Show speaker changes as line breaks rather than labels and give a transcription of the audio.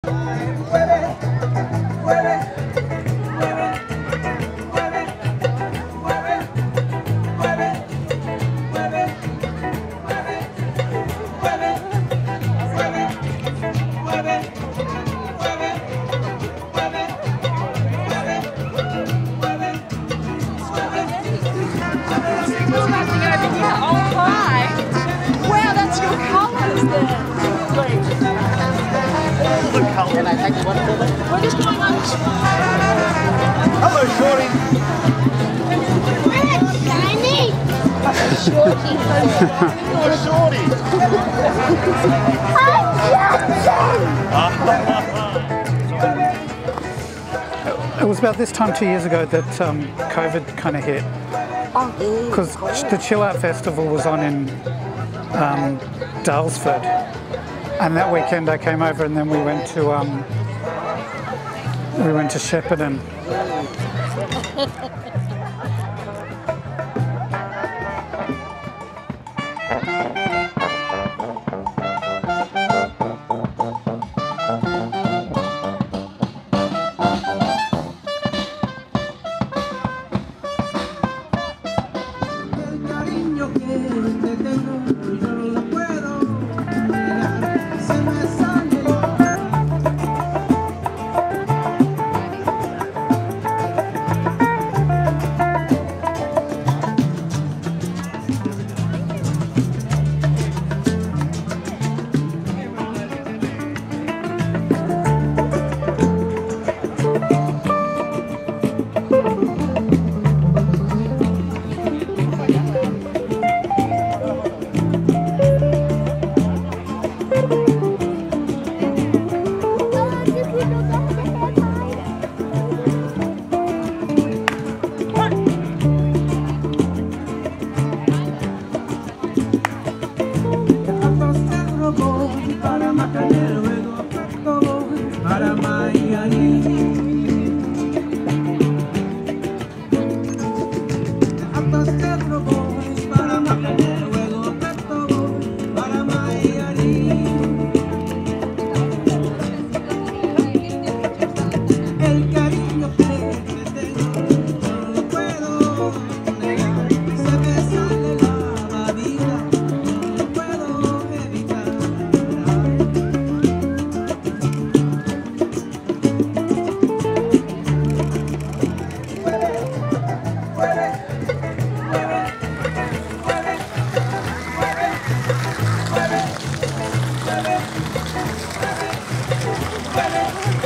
Can I take one for them?
We're just going on.
Hello, Shorty.
Shiny.
Shorty. Shorty.
It was about this time 2 years ago that COVID kind of hit, because the Chill Out Festival was on in Dalesford, and that weekend I came over and then we went to Shepparton.
Ballarat.